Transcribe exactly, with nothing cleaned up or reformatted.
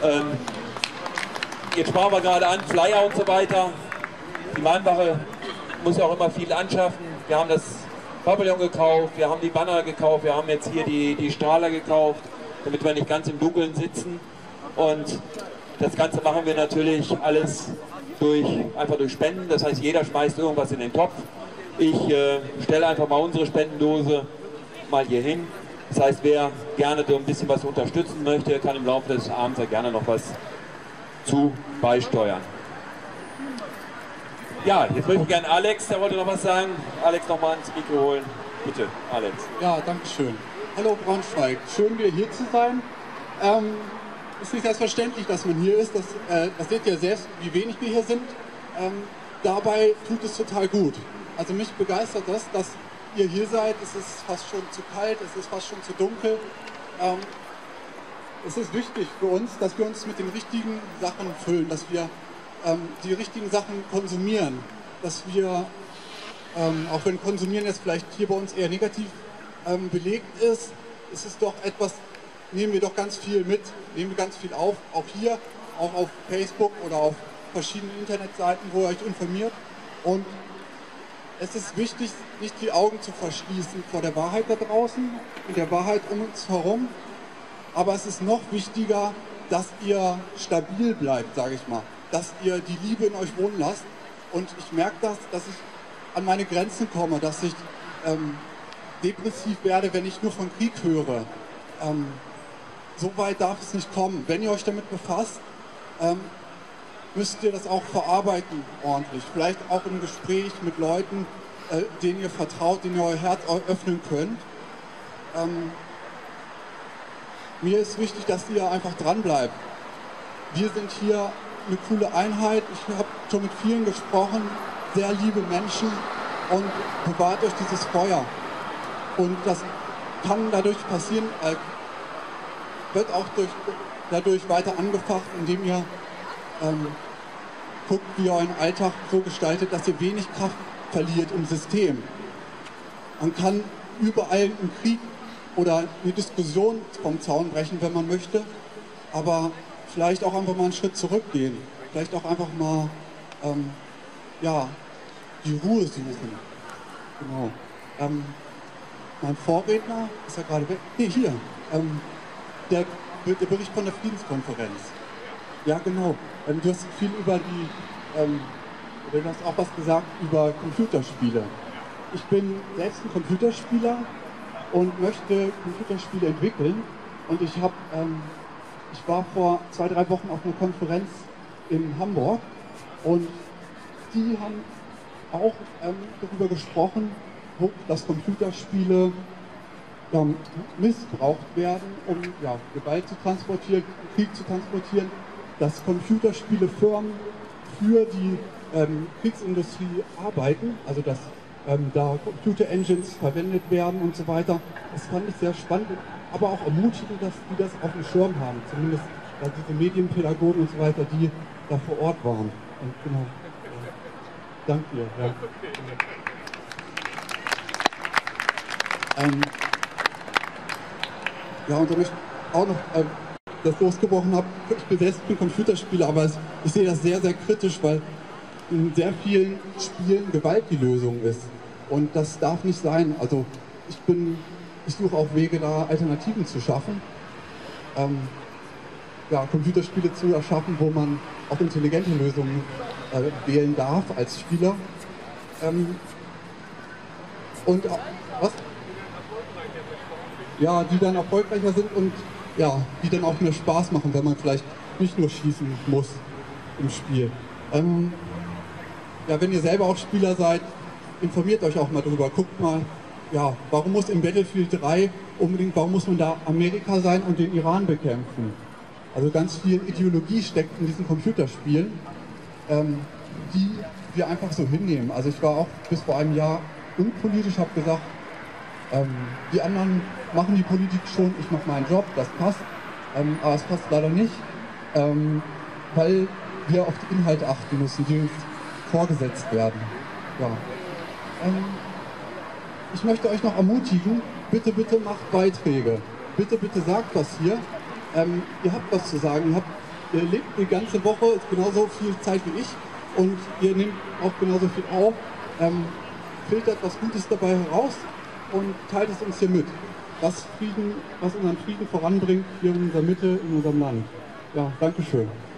Ähm, jetzt sparen wir gerade an, Flyer und so weiter. Die Mahnwache muss ja auch immer viel anschaffen. Wir haben das Pavillon gekauft, wir haben die Banner gekauft, wir haben jetzt hier die, die Strahler gekauft, damit wir nicht ganz im Dunkeln sitzen. Und das Ganze machen wir natürlich alles durch, einfach durch Spenden. Das heißt, jeder schmeißt irgendwas in den Topf. Ich äh, stelle einfach mal unsere Spendendose mal hier hin. Das heißt, wer gerne so ein bisschen was unterstützen möchte, kann im Laufe des Abends ja gerne noch was zu beisteuern. Ja, jetzt möchte ich gerne Alex, der wollte noch was sagen. Alex, noch mal ins Mikro holen. Bitte, Alex. Ja, danke schön. Hallo Braunschweig, schön wieder hier zu sein. Ähm, ist nicht selbstverständlich, dass man hier ist. Das, äh, das seht ihr selbst, wie wenig wir hier sind. Ähm, dabei tut es total gut. Also mich begeistert das, dass ihr hier seid. Es ist fast schon zu kalt, es ist fast schon zu dunkel. Ähm, es ist wichtig für uns, dass wir uns mit den richtigen Sachen füllen, dass wir ähm, die richtigen Sachen konsumieren, dass wir, ähm, auch wenn Konsumieren jetzt vielleicht hier bei uns eher negativ ähm, belegt ist, ist es doch etwas, nehmen wir doch ganz viel mit, nehmen wir ganz viel auf, auch hier, auch auf Facebook oder auf verschiedenen Internetseiten, wo ihr euch informiert. Und es ist wichtig, nicht die Augen zu verschließen vor der Wahrheit da draußen und der Wahrheit um uns herum. Aber es ist noch wichtiger, dass ihr stabil bleibt, sage ich mal. Dass ihr die Liebe in euch wohnen lasst. Und ich merke das, dass ich an meine Grenzen komme, dass ich ähm, depressiv werde, wenn ich nur von Krieg höre. Ähm, so weit darf es nicht kommen. Wenn ihr euch damit befasst, ähm, müsst ihr das auch verarbeiten ordentlich. Vielleicht auch im Gespräch mit Leuten, äh, denen ihr vertraut, denen ihr euer Herz öffnen könnt. Ähm, mir ist wichtig, dass ihr einfach dran bleibt. Wir sind hier eine coole Einheit. Ich habe schon mit vielen gesprochen, sehr liebe Menschen, und bewahrt euch dieses Feuer. Und das kann dadurch passieren, äh, wird auch durch, dadurch weiter angefacht, indem ihr ähm, guckt, wie ihr euren Alltag so gestaltet, dass ihr wenig Kraft verliert im System. Man kann überall einen Krieg oder eine Diskussion vom Zaun brechen, wenn man möchte, aber vielleicht auch einfach mal einen Schritt zurückgehen, vielleicht auch einfach mal ähm, ja, die Ruhe suchen. Genau. Ähm, mein Vorredner ist ja gerade weg. Nee, hier. Ähm, der, der Bericht von der Friedenskonferenz. Ja, genau. Ähm, du hast viel über die, ähm, du hast auch was gesagt über Computerspiele. Ich bin selbst ein Computerspieler und möchte Computerspiele entwickeln. Und ich habe, ähm, ich war vor zwei, drei Wochen auf einer Konferenz in Hamburg und die haben auch ähm, darüber gesprochen, dass Computerspiele ja, missbraucht werden, um ja, Gewalt zu transportieren, Krieg zu transportieren, dass Computerspielefirmen für die ähm, Kriegsindustrie arbeiten, also dass ähm, da Computer-Engines verwendet werden und so weiter. Das fand ich sehr spannend, aber auch ermutigend, dass die das auf dem Schirm haben, zumindest ja, diese Medienpädagogen und so weiter, die da vor Ort waren. Und genau. Ja. Danke dir. Ja. Ähm, ja, und dann möchte ich auch noch ähm, das losgebrochen habe. Ich bin selbst ein Computerspieler, aber es, ich sehe das sehr, sehr kritisch, weil in sehr vielen Spielen Gewalt die Lösung ist. Und das darf nicht sein. Also ich bin, ich suche auch Wege, da Alternativen zu schaffen. Ähm, ja, Computerspiele zu erschaffen, wo man auch intelligente Lösungen äh, wählen darf als Spieler. Ähm, und was? Ja, die dann erfolgreicher sind und ja, die dann auch mehr Spaß machen, wenn man vielleicht nicht nur schießen muss im Spiel. Ähm, ja, wenn ihr selber auch Spieler seid, informiert euch auch mal drüber. Guckt mal, ja, warum muss im Battlefield drei unbedingt, warum muss man da Amerika sein und den Iran bekämpfen? Also ganz viel Ideologie steckt in diesen Computerspielen, ähm, die wir einfach so hinnehmen. Also ich war auch bis vor einem Jahr unpolitisch, habe gesagt, ähm, die anderen machen die Politik schon, ich mache meinen Job, das passt, ähm, aber es passt leider nicht, ähm, weil wir auf die Inhalte achten müssen, die uns vorgesetzt werden. Ja. Ähm, ich möchte euch noch ermutigen, bitte, bitte macht Beiträge. Bitte, bitte sagt was hier. Ähm, ihr habt was zu sagen, ihr habt ihr lebt die ganze Woche genauso viel Zeit wie ich und ihr nehmt auch genauso viel auf, ähm, filtert was Gutes dabei heraus und teilt es uns hier mit. Was Frieden, was unseren Frieden voranbringt hier in unserer Mitte, in unserem Land. Ja, Dankeschön.